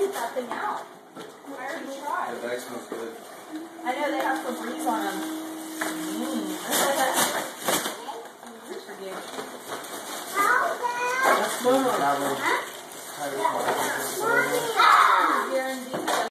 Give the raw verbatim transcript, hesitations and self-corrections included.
get that thing out. I already tried. The bag smells good. I know they have Febreze on them. Mmm. Here's for you. That's mom. Huh? Yeah. Guaranteed.